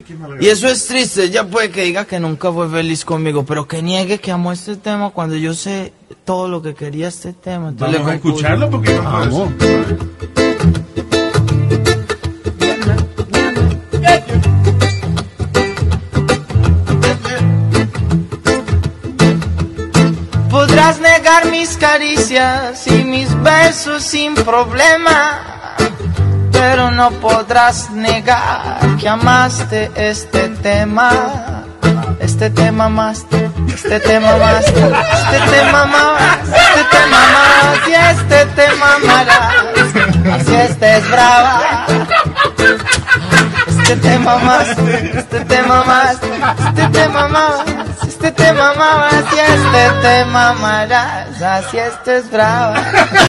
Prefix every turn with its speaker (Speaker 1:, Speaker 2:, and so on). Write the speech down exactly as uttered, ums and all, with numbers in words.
Speaker 1: Y eso es triste, ella puede que diga que nunca fue feliz conmigo, pero que niegue que amó este tema cuando yo sé todo lo que quería este tema. Entonces
Speaker 2: Vamos a
Speaker 1: compuse.
Speaker 2: escucharlo porque no
Speaker 3: Vamos.
Speaker 1: Podrás negar mis caricias y mis besos sin problema, pero no podrás negar que amaste este tema. Este tema más, este tema más, este tema más, este tema más, y este tema amarás, si estés brava. Este tema más, este tema más, este tema más, este tema más, y este tema amarás, si estés brava.